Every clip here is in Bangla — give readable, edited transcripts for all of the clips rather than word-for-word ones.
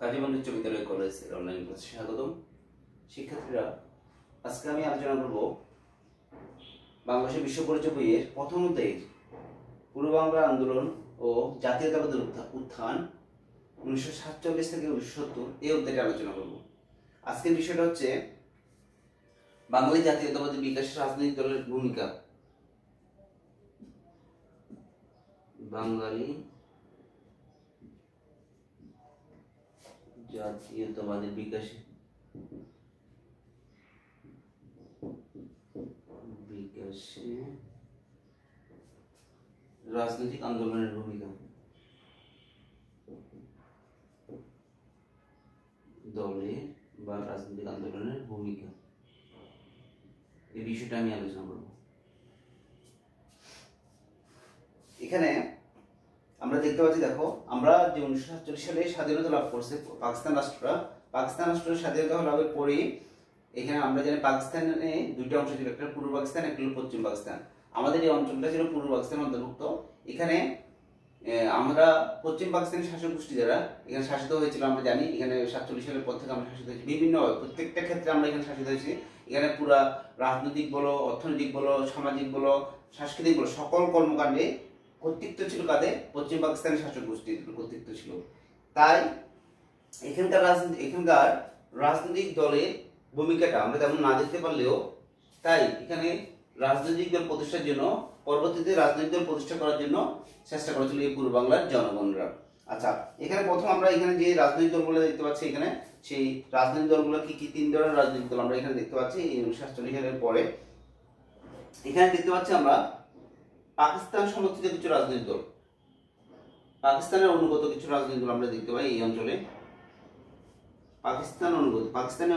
কাজী বন্ধু উচ্চ বিদ্যালয় কলেজের অনলাইন ক্লাসে স্বাগতম। শিক্ষার্থীরা, আজকে আমি আলোচনা করব বাংলাদেশের বিশ্ব পরিচয় বইয়ের প্রথম অধ্যায়ের পূর্ব বাংলা আন্দোলন ও জাতীয়তাবাদের উত্থান 1947 থেকে 1970 এই অধ্যায়টি আলোচনা করব। আজকের বিষয়টা হচ্ছে বাঙালি জাতীয়তাবাদী বিকাশের রাজনৈতিক দলের ভূমিকা। বাঙালি জাতীয়তাবাদের বিকাশে রাজনৈতিক আন্দোলনের ভূমিকা। দলের বা রাজনৈতিক আন্দোলনের ভূমিকা, এই বিষয়টা আমি আলোচনা করব। এখানে আমরা দেখতে পাচ্ছি, দেখো, আমরা যে 1947 সালে স্বাধীনতা লাভ করছে পাকিস্তান রাষ্ট্র স্বাধীনতা লাভের পরে এখানে আমরা জানি পাকিস্তানে দুইটা অংশ ছিল, একটা পূর্ব পাকিস্তান, একটা হলো পশ্চিম পাকিস্তান। আমাদের এই অঞ্চলটা ছিল পূর্ব পাকিস্তানের অন্তর্ভুক্ত। এখানে আমরা পশ্চিম পাকিস্তানের শাসক গোষ্ঠী যারা এখানে শাসিত হয়েছিল আমরা জানি, এখানে 47 সালের পর থেকে আমরা শাসিত হয়েছি বিভিন্ন প্রত্যেকটা ক্ষেত্রে আমরা এখানে শাসিত হয়েছি। এখানে পুরা রাজনৈতিক বলো, অর্থনৈতিক বলো, সামাজিক বলো, সাংস্কৃতিক বলো, সকল কর্মকাণ্ডে কর্তৃত্ব ছিল কাদের? পশ্চিম পাকিস্তানের শাসক গোষ্ঠীর কর্তৃত্ব ছিল। তাই এখানকার রাজনৈতিক দলের ভূমিকাটা আমরা তেমন না দেখতে পারলেও, তাই এখানে রাজনৈতিক দল প্রতিষ্ঠার জন্য, পরবর্তীতে রাজনৈতিক দল প্রতিষ্ঠা করার জন্য চেষ্টা করেছিল এই পূর্ব বাংলার জনগণরা। আচ্ছা, এখানে প্রথম আমরা এখানে যে রাজনৈতিক দলগুলো দেখতে পাচ্ছি, এখানে সেই রাজনৈতিক দলগুলো কি কি? তিন ধরনের রাজনৈতিক দল আমরা এখানে দেখতে পাচ্ছি। 1947 সালের পরে এখানে দেখতে পাচ্ছি আমরা পাকিস্তান সমর্থিত কিছু রাজনৈতিক দল, পাকিস্তানের অনুগত কিছু রাজনৈতিক দল আমরা দেখতে পাই এই অঞ্চলে। পাকিস্তানের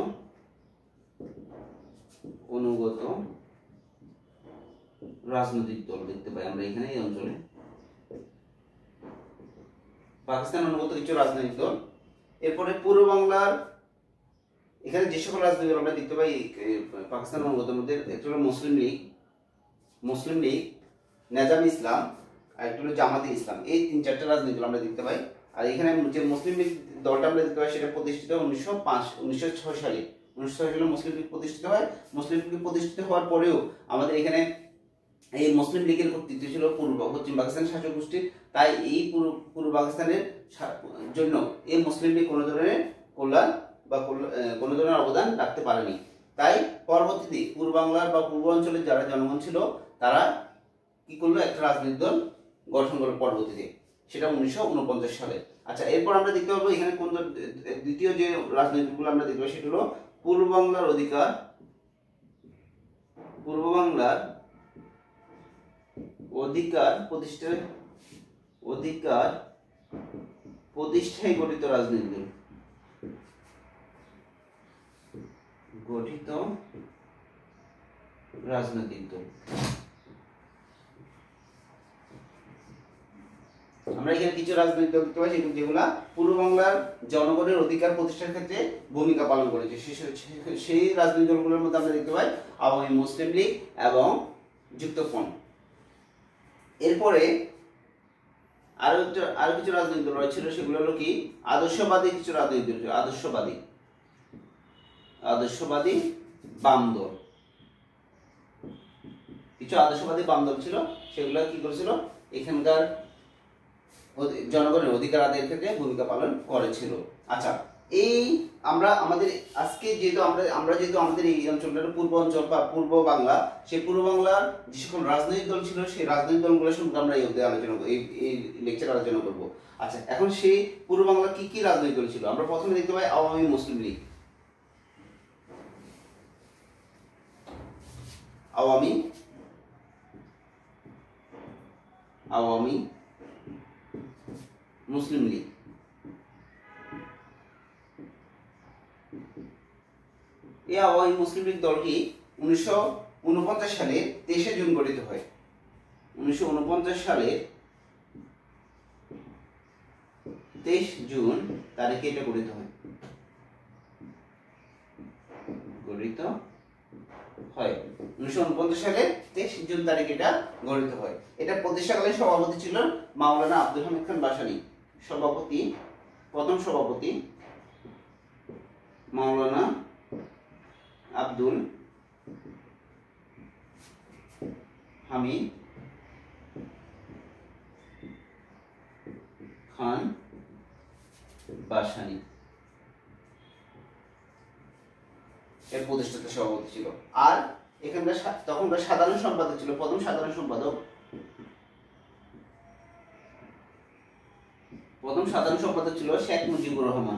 অনুগত রাজনৈতিক দল দেখতে পাই আমরা এখানে এই অঞ্চলে। পাকিস্তান অনুগত কিছু রাজনৈতিক দল। এরপরে পূর্ব বাংলার এখানে যে সকল রাজনৈতিক দল আমরা দেখতে পাই পাকিস্তান অনুগতের মধ্যে, একটা হলো মুসলিম লীগ, নেজাম ইসলাম, আর একটা হলো জামাতে ইসলাম। এই তিন চারটা রাজনৈতিক দল আমরা দেখতে পাই। আর এখানে যে মুসলিম লীগ দলটা আমরা দেখতে পাই সেটা প্রতিষ্ঠিত 1906 সালে। 1906 সালে মুসলিম লীগ প্রতিষ্ঠিত হয়। মুসলিম লীগ প্রতিষ্ঠিত হওয়ার পরেও আমাদের এখানে এই মুসলিম লীগের কর্তৃত্ব ছিল পশ্চিম পাকিস্তানের শাসক গোষ্ঠীর। তাই এই পূর্ব পাকিস্তানের জন্য এই মুসলিম লীগ কোনো ধরনের কল্যাণ বা কোনো ধরনের অবদান রাখতে পারেনি। তাই পরবর্তীতে পূর্ব বাংলার বা পূর্ব অঞ্চলের যারা জনগণ ছিল তারা কি করলো? একটা রাজনৈতিক দল গঠন করলো পরবর্তীতে, সেটা 1949 সালে। আচ্ছা, এরপর আমরা দেখতে পাবো এখানে কোন দ্বিতীয় যে রাজনৈতিকগুলো আমরা দেখবো সেটা হলো পূর্ব বাংলার অধিকার প্রতিষ্ঠায় গঠিত রাজনৈতিক দল। আমরা এখানে কিছু রাজনৈতিক দল দেখতে পাই যেগুলা পূর্ব বাংলার জনগণের অধিকার প্রতিষ্ঠার ক্ষেত্রে ভূমিকা পালন করেছে। সেই রাজনৈতিক দলগুলোর মধ্যে আমরা দেখতে পাই আওয়ামী মুসলিম লীগ এবং যুক্তফ্রন্ট। এরপরে আরো কিছু রাজনৈতিক দল রয়েছিল, সেগুলো হলো কি? আদর্শবাদী কিছু রাজনৈতিক দল, আদর্শবাদী বাম দল। কিছু আদর্শবাদী বাম দল ছিল, সেগুলো কি করেছিল? এখানকার জনগণের অধিকার আদায়ের ক্ষেত্রে ভূমিকা পালন করেছিল। আচ্ছা, এই আমাদের আজকে যেহেতু আমাদের এই অঞ্চলটা পূর্ব অঞ্চল বা পূর্ব বাংলা, সেই পূর্ব বাংলার যে সকল রাজনৈতিক দল ছিল সেই রাজনৈতিক দলগুলোর সম্পর্কে আমরা এই লেকচার আলোচনা করব। আচ্ছা, এখন সেই পূর্ব বাংলা কি কি রাজনৈতিক দল ছিল? আমরা প্রথমে দেখতে পাই আওয়ামী মুসলিম লীগ। আওয়ামী মুসলিম লীগ। এই আওয়ামী মুসলিম লীগ দলটি 1949 সালে 23 জুন গঠিত হয়। 1949 সালে 23 জুন তারিখে এটা গঠিত হয়। হয় 1949 সালে 23 জুন তারিখে এটা গঠিত হয়। এটা প্রতিষ্ঠাকালীন সভাপতি ছিলেন মাওলানা আব্দুল হামিদ খান বাসানী। সভাপতি প্রথম সভাপতি মাওলানা আব্দুল হামিদ খান বাসানী এর প্রতিষ্ঠাতা সভাপতি ছিল। আর এখানকার তখনকার সাধারণ সম্পাদক ছিল, প্রথম সাধারণ সম্পাদক ছিল শেখ মুজিবুর রহমান।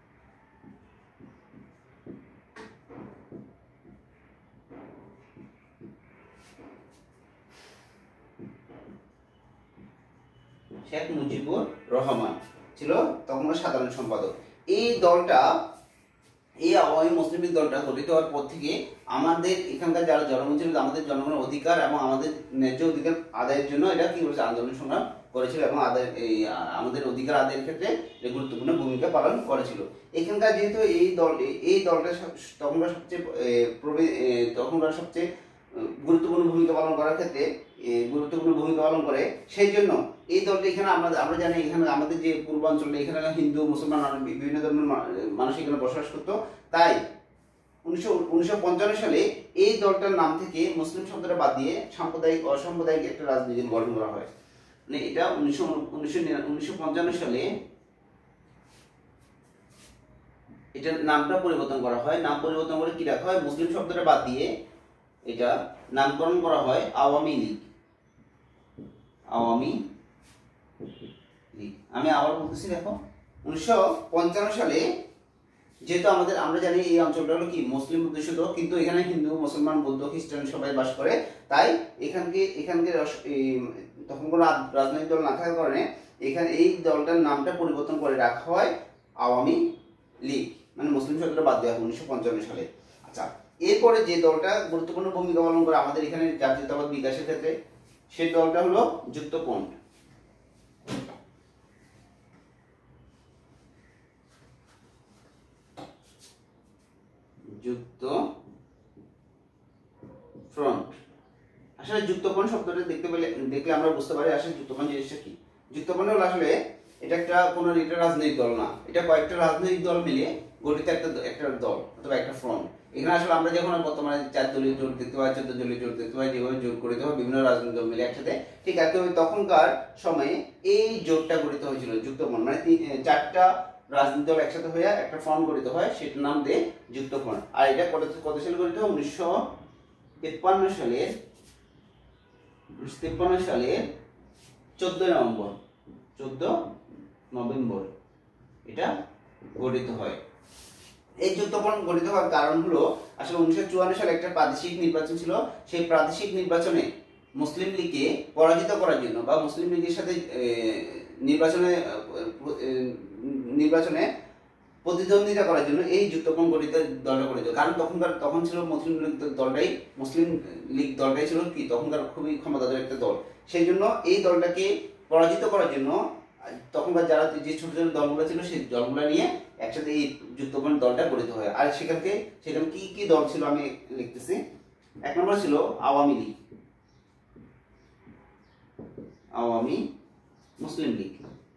শেখ মুজিবুর রহমান ছিল তখনকার সাধারণ সম্পাদক। এই দলটা, এই আওয়ামী মুসলিম লীগ দলটা গঠিত হওয়ার পর থেকে আমাদের এখানকার যারা জনগণ ছিল, আমাদের জনগণের অধিকার এবং আমাদের ন্যায্য অধিকার আদায়ের জন্য এটা কি করেছে, আন্দোলন সংগ্রাম করেছিল এবং আমাদের অধিকার আদায়ের ক্ষেত্রে গুরুত্বপূর্ণ ভূমিকা পালন করেছিল। এখানকার যেহেতু এই দলটা তখনকার সবচেয়ে গুরুত্বপূর্ণ ভূমিকা পালন করার ক্ষেত্রে করে, সেই জন্য এই দলটা এখানে আমরা জানি এখানে আমাদের যে পূর্বাঞ্চলে এখানে হিন্দু মুসলমান বিভিন্ন ধর্মের মানুষ এখানে বসবাস করতো। তাই 1955 সালে এই দলটার নাম থেকে মুসলিম শব্দটা বাদ দিয়ে সাম্প্রদায়িক অসাম্প্রদায়িক একটা রাজনীতি গঠন করা হয়। মানে এটা 1955 সালে এটার নামটা পরিবর্তন করা হয়। নাম পরিবর্তন করে কি রাখা হয়, মুসলিম শব্দটা বাদ দিয়ে এটা নামকরণ করা হয় আওয়ামী লীগ। আমি আবার বলতেছি, দেখো 1955 সালে যেহেতু আমরা জানি এই অঞ্চলটা হলো কি মুসলিম অধ্যুষিত, কিন্তু এখানে হিন্দু মুসলমান বৌদ্ধ খ্রিস্টান সবাই বাস করে। তাই এখানকার তখন কোনো রাজনৈতিক দল না থাকার কারণে এখানে এই দলটার নামটা পরিবর্তন করে রাখা হয় আওয়ামী লীগ, মানে মুসলিম শব্দটা বাদ দেওয়া হয় 1955 সালে। আচ্ছা, এরপরে যে দলটা গুরুত্বপূর্ণ ভূমিকা পালন করে আমাদের এখানে জাতীয়তাবাদ বিকাশের ক্ষেত্রে, সেই দলটা হলো যুক্তফ্রন্ট। আসলে যুক্তফ্রন্ট শব্দটা দেখলে আমরা বুঝতে পারি আসলে যুক্তফ্রন্ট জিনিসটা কি। যুক্তফ্রন্ট হলো আসলে এটা কোনো রাজনৈতিক দল না, এটা কয়েকটা রাজনৈতিক দল মিলে গঠিত একটা দল অথবা একটা ফ্রন্ট। এখানে আসলে আমরা যখন বর্তমানে 4 দলীয় জোট দেখতে পাই, 14 দলীয় জোট দেখতে পাই, যেভাবে জোট গঠিত হয় বিভিন্ন রাজনৈতিক দল মিলে একসাথে, ঠিক একইভাবে তখনকার সময়ে এই জোটটা গঠিত হয়েছিল যুক্তফ্রন্ট, মানে 4টা রাজনৈতিক দল একসাথে হয়ে একটা ফ্রন্ট গঠিত হয়, সেটার নাম দিয়ে যুক্তফ্রন্ট। আর এটা কত সালে গঠিত হয়, 1953 সালের 14 নভেম্বর এটা গঠিত হয়। এই যুক্তফ্রন্ট গঠিত হওয়ার কারণ হলো আসলে 1954 সালে একটা প্রাদেশিক নির্বাচন ছিল। সেই প্রাদেশিক নির্বাচনে মুসলিম লীগকে পরাজিত করার জন্য বা মুসলিম লীগের সাথে নির্বাচনে প্রতিদ্বন্দ্বিতা করার জন্য এই যুক্তফ্রন্ট দলটা গঠিত। কারণ তখন ছিল মুসলিম লীগ দলটাই ছিল কি তখনকার খুবই ক্ষমতাধর একটা দল। সেই জন্য এই দলটাকে পরাজিত করার জন্য তখনকার যে ছোট ছোট দলগুলো ছিল সেই দলগুলো নিয়ে একসাথে এই যুক্তফ্রন্ট দলটা গঠিত হয়। আর সেখানে কি কি দল ছিল আমি লিখতেছি। 1 নম্বর ছিল আওয়ামী লীগ, আওয়ামী মুসলিম লীগ।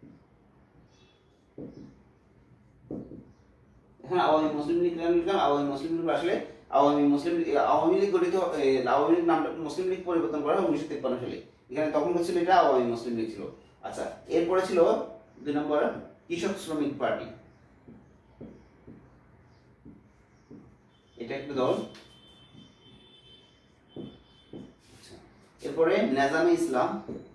এখানে আওয়ামী মুসলিম লীগ লিখলাম। আওয়ামী মুসলিম লীগ আসলে আওয়ামী লীগ গঠিত, আওয়ামী লীগ নামটা মুসলিম লীগ পরিবর্তন করা হয় 1953 সালে। এখানে তখন ছিল এটা আওয়ামী মুসলিম লীগ ছিল। আচ্ছা, এরপরে ছিল 2 নম্বর কৃষক শ্রমিক পার্টি, এটা একটা দল। এরপরে নেজামে ইসলাম,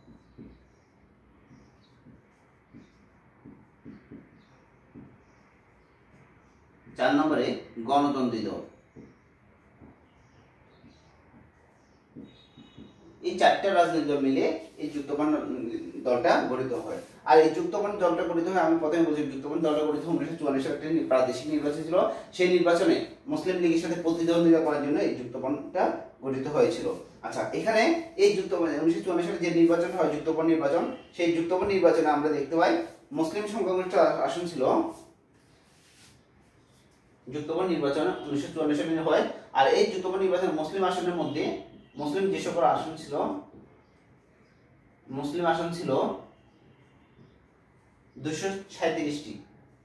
4 নম্বরে গণতন্ত্রী দল। এই 4টা রাজনৈতিক দল মিলে এই যুক্তফ্রন্ট দলটা গঠিত হয়। আর এই যুক্তফ্রন্ট দলটা গঠিত হয়, আমি প্রথমে বলছি যুক্তফ্রন্ট দলটা গঠিত 1954 সালে একটা প্রাদেশিক নির্বাচন ছিল। সেই নির্বাচনে মুসলিম লীগের সাথে প্রতিদ্বন্দ্বিতা করার জন্য এই যুক্তফ্রন্টটা গঠিত হয়েছিল। আচ্ছা, এখানে এই 1954 সালে যে নির্বাচন হয় যুক্তফ্রন্ট নির্বাচন, সেই যুক্তফ্রন্ট নির্বাচনে আমরা দেখতে পাই মুসলিম সংখ্যাগরিষ্ঠ আসন ছিল। যুক্তফ্রন্ট নির্বাচন 1954 সালে হয়। আর এই যুক্তফ্রন্ট নির্বাচন মুসলিম আসনের মধ্যে মুসলিম যে সকল আসন ছিল, মুসলিম আসন ছিল 237টি।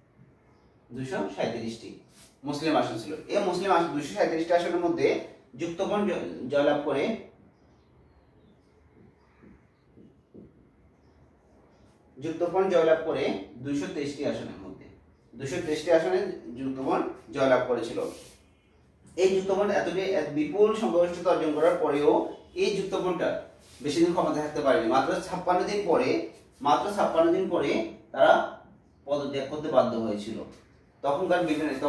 237টি মুসলিম আসন ছিল। এই মুসলিম আসন 237টি আসনের মধ্যে যুক্তফ্রন্ট জয়লাভ করে যুক্তফ্রন্ট জয়লাভ করে 223টি আসনের মধ্যে 223টি আসনে যুক্তফ্রন্ট জয়লাভ করেছিল। এই যুক্তফ্রন্ট এত বিপুল সংখ্যাগরিষ্ঠতা অর্জন করার পরেও এই যুক্তফ্রন্টটা বেশি দিন ক্ষমতা থাকতে পারেনি। মাত্র 56 দিন পরে তারা পদত্যাগ করতে বাধ্য হয়েছিল। তখনকার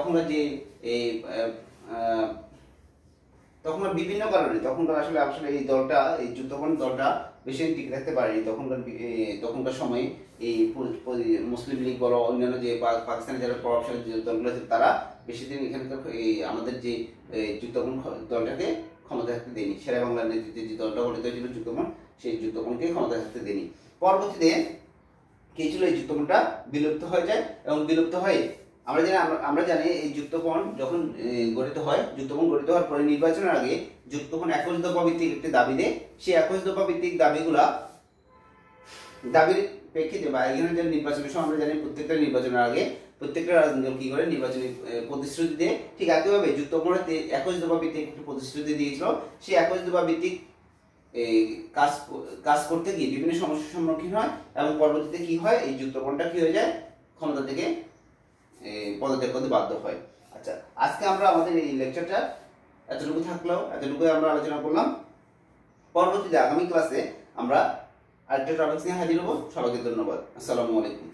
বিভিন্ন কারণে তখনকার আসলে এই দলটা, এই যুক্তফ্রন্ট দলটা বেশি দিন টিকে থাকতে পারেনি। তখনকার সময়ে এই মুসলিম লীগ বলো, অন্যান্য যে পাকিস্তানের যারা প্রভাবশালী যে দলগুলো আছে তারা বেশি দিন এখানকার আমাদের যে যুক্তফ্রন্ট দলটাকে ক্ষমতা থাকতে দেয়নি। শেরে বাংলার নেতৃত্বে যে দলটা গঠিত হয়েছিল যুক্তফ্রন্ট, সেই যুক্তফ্রন্টকে ক্ষমতা থাকতে দেয়নি। পরবর্তীতে কি ছিল, এই যুক্তফ্রন্টটা বিলুপ্ত হয়ে যায় এবং বিলুপ্ত হয়ে আমরা জানি এই যুক্তফ্রন্ট যখন গঠিত হওয়ার পরে নির্বাচনের আগে যুক্তফ্রন্ট 21 দফা ভিত্তিক একটি দাবি দেয়। সেই 21 দফা ভিত্তিক দাবির প্রেক্ষিতে বা এখানে যে নির্বাচনের সময় আমরা জানি প্রত্যেকটা নির্বাচনের আগে প্রত্যেকটা রাজনৈতিক দল কি করে নির্বাচনী প্রতিশ্রুতি দেয়। ঠিক একইভাবে যুক্তফ্রন্ট 21 দফা ভিত্তিক একটি প্রতিশ্রুতি দিয়েছিল। সেই 21 দফা ভিত্তিক কাজ করতে গিয়ে বিভিন্ন সমস্যার সম্মুখীন হয় এবং পরবর্তীতে কি হয়, এই যুক্তফ্রন্টটা কি হয়ে যায়, ক্ষমতা থেকে পদত্যাগ করতে বাধ্য হয়। আচ্ছা, আজকে আমরা আমাদের এই লেকচারটা এতটুকু আমরা আলোচনা করলাম। পরবর্তীতে আগামী ক্লাসে আমরা আরেকটা টপিক নিয়ে হাজির হব। সবাইকে ধন্যবাদ। আসসালামু আলাইকুম।